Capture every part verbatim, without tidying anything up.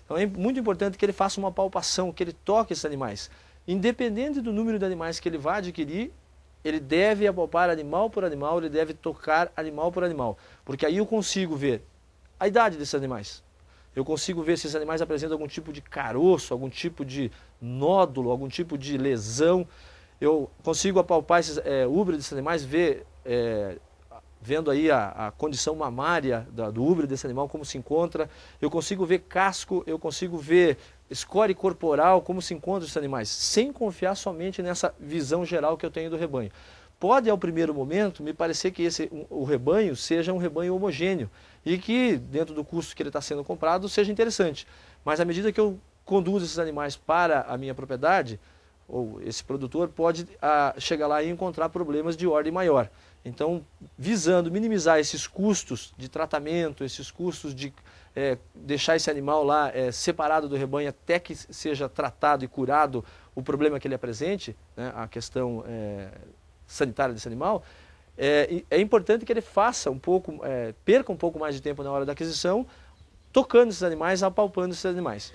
Então é muito importante que ele faça uma palpação, que ele toque esses animais. Independente do número de animais que ele vai adquirir, ele deve apalpar animal por animal, ele deve tocar animal por animal. Porque aí eu consigo ver a idade desses animais. Eu consigo ver se esses animais apresentam algum tipo de caroço, algum tipo de nódulo, algum tipo de lesão. Eu consigo apalpar esses é, úbreos desses animais, ver, é, vendo aí a, a condição mamária da, do úbreo desse animal, como se encontra. Eu consigo ver casco, eu consigo ver score corporal, como se encontram esses animais, sem confiar somente nessa visão geral que eu tenho do rebanho. Pode, ao primeiro momento, me parecer que esse, o rebanho seja um rebanho homogêneo e que, dentro do custo que ele está sendo comprado, seja interessante. Mas, à medida que eu conduzo esses animais para a minha propriedade, ou esse produtor pode a, chegar lá e encontrar problemas de ordem maior. Então, visando minimizar esses custos de tratamento, esses custos de é, deixar esse animal lá é, separado do rebanho até que seja tratado e curado o problema que ele apresente, né, a questão é, sanitária desse animal, é, é importante que ele faça um pouco, é, perca um pouco mais de tempo na hora da aquisição, tocando esses animais, apalpando esses animais.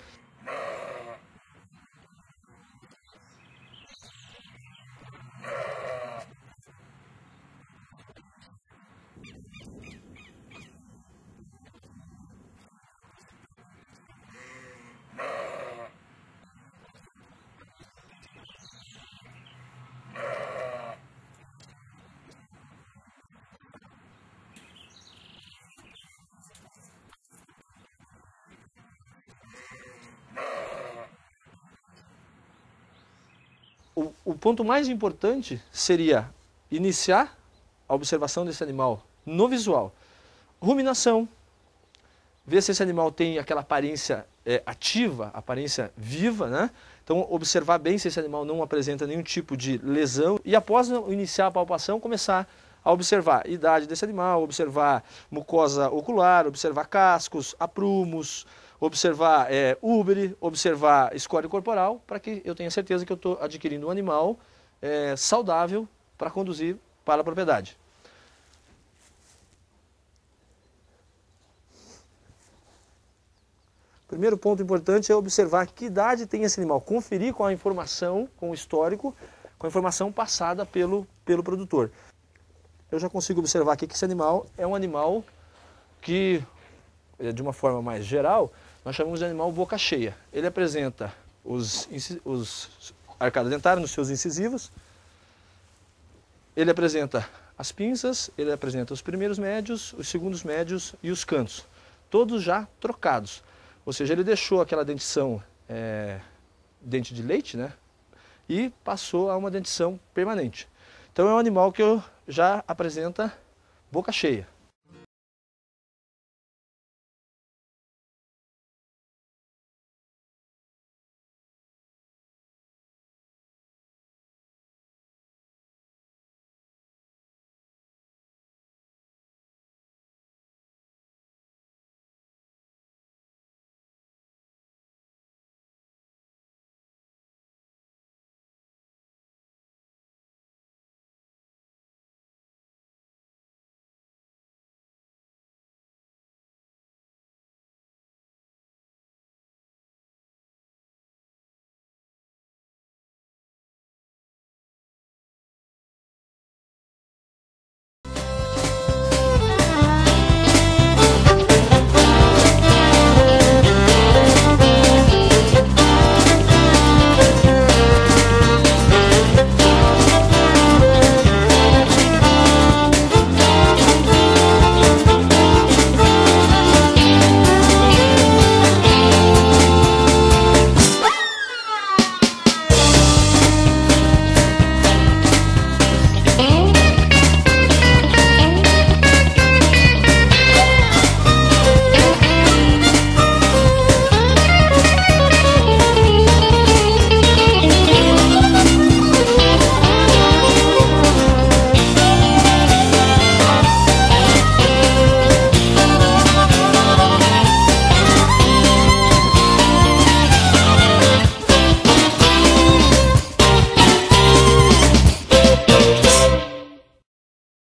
O, o ponto mais importante seria iniciar a observação desse animal no visual. Ruminação, ver se esse animal tem aquela aparência é, ativa, aparência viva, né? Então observar bem se esse animal não apresenta nenhum tipo de lesão e após iniciar a palpação começar a observar a idade desse animal, observar mucosa ocular, observar cascos, aprumos, observar é, úbere, observar score corporal, para que eu tenha certeza que eu estou adquirindo um animal é, saudável para conduzir para a propriedade. Primeiro ponto importante é observar que idade tem esse animal, conferir com a informação, com o histórico, com a informação passada pelo, pelo produtor. Eu já consigo observar aqui que esse animal é um animal que, de uma forma mais geral, nós chamamos de animal boca cheia. Ele apresenta os, os arcadas dentárias nos seus incisivos, ele apresenta as pinças, ele apresenta os primeiros médios, os segundos médios e os cantos, todos já trocados. Ou seja, ele deixou aquela dentição é, dente de leite, né, e passou a uma dentição permanente. Então é um animal que já apresenta boca cheia.